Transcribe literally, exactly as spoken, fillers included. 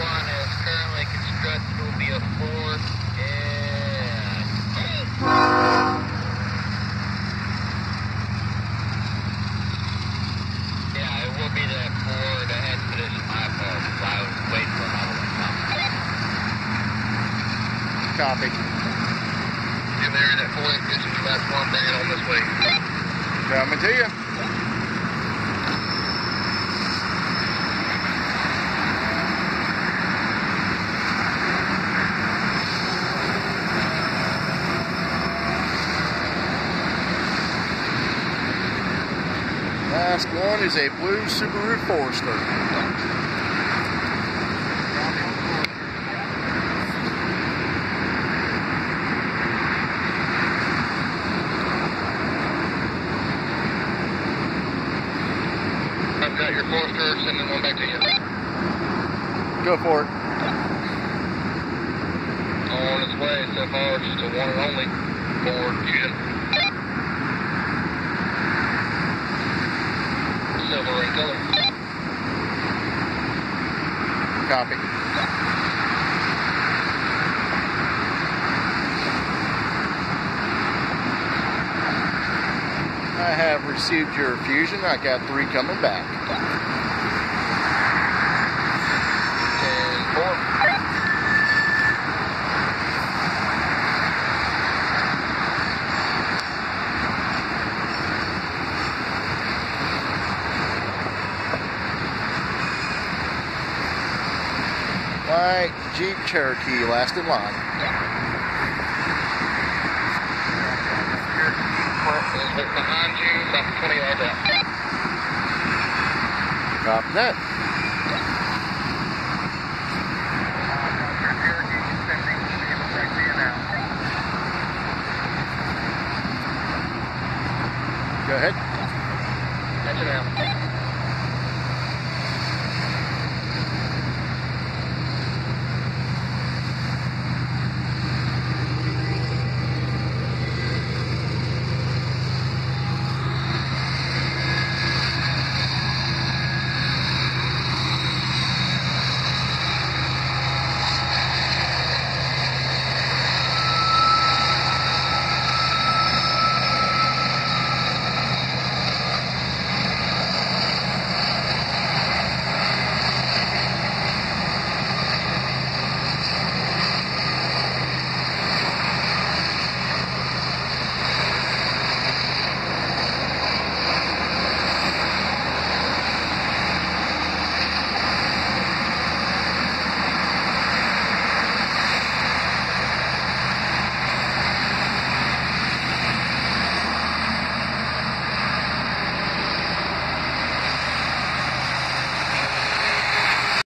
one is currently constructed will be a four. Yeah, it will be that four, the expedition, my fault. I was waiting for another one to come. Copy. In there, that four expedition, last one, bring it on this way. Coming to you. Last one is a blue Subaru Forester. I've got your Forester, sending one back to you. Go for it. On its way so far, just a one and only Ford Fusion. Silver in color. Copy. I have received your Fusion. I got three coming back. ten four. White Jeep Cherokee, last in line. Look behind you, about twenty yards out. Copy that. Go ahead. That's it now.